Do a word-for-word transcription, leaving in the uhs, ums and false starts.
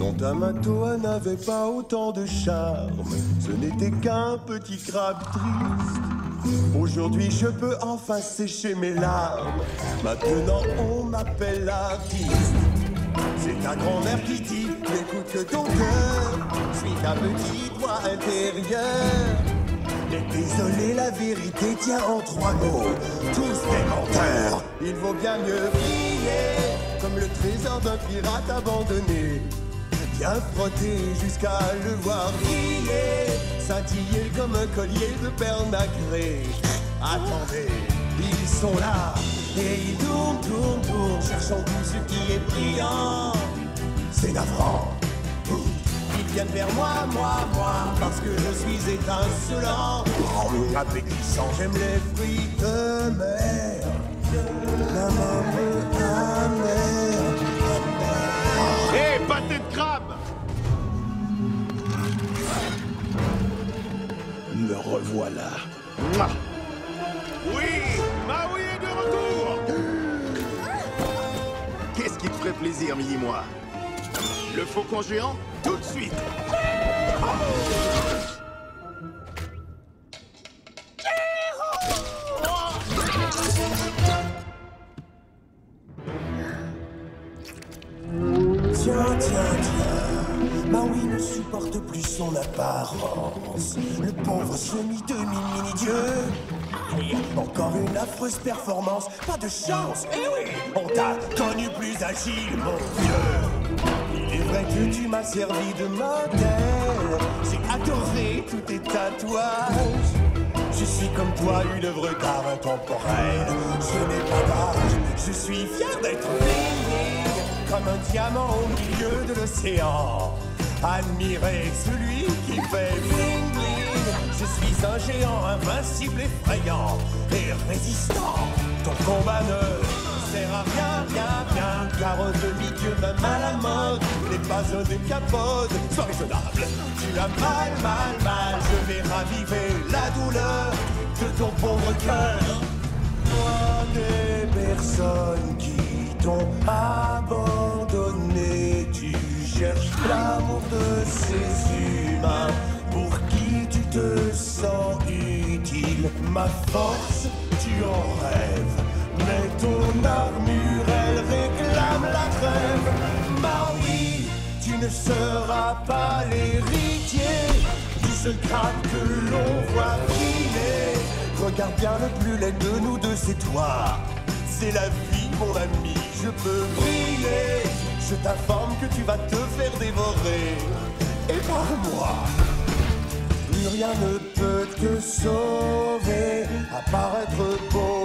Non, Tamatoa n'avait pas autant de charme. Ce n'était qu'un petit crabe triste. Aujourd'hui, je peux enfin sécher mes larmes. Maintenant, on m'appelle l'artiste. C'est ta grand-mère qui dit, n'écoute que ton cœur. Suis ta petite voix intérieure. Mais désolé, la vérité tient en trois mots. Tous des menteurs. Il vaut bien mieux briller comme le trésor d'un pirate abandonné. Bien frotter jusqu'à le voir briller, scintiller comme un collier de perles nacrées. Attendez, ils sont là et ils tournent, tournent, tournent, cherchant tout ce qui est brillant. C'est navrant. Ils viennent vers moi, moi, moi, parce que je suis étincelant. Appétissant, j'aime les fruits de mer. La marbre amère. Hé, hey, pâté de crabe! Me revoilà. Mouah. Oui, Maui est de retour! Qu'est-ce qui te ferait plaisir, Mini-moi? Le faucon géant? Tout de suite! Tiens, tiens, tiens, Maui ne supporte plus son apparence. Le pauvre semi-demi-mini-dieu. Aïe, encore une affreuse performance. Pas de chance, eh oui, on t'a connu plus agile, mon vieux. Il est vrai que tu m'as servi de modèle. J'ai adoré tous tes tatouages. Je suis comme toi, une œuvre d'art intemporelle. Je n'ai pas d'âge, je suis fier d'être bling-bling. Comme un diamant au milieu de l'océan. Admirez celui qui fait bling bling. Je suis un géant invincible, effrayant et résistant. Ton combat ne sert à rien, rien, rien. Car un demi-dieu même à la mode n'est pas un décapode. Sois raisonnable, tu as mal, mal, mal. Je vais raviver la douleur de ton pauvre cœur. Toi des personnes qui t'ont abandonné, tu cherches l'amour de ces humains pour qui tu te sens utile. Ma force, tu en rêves, mais ton armure, elle réclame la trêve. Maui, tu ne seras pas l'héritier du seul crabe que l'on voit briller. Regarde bien, le plus laid de nous deux, c'est toi. C'est la vie, mon ami, je peux briller. Je t'informe que tu vas te faire dévorer. Et par moi, plus rien ne peut te sauver, à part être beau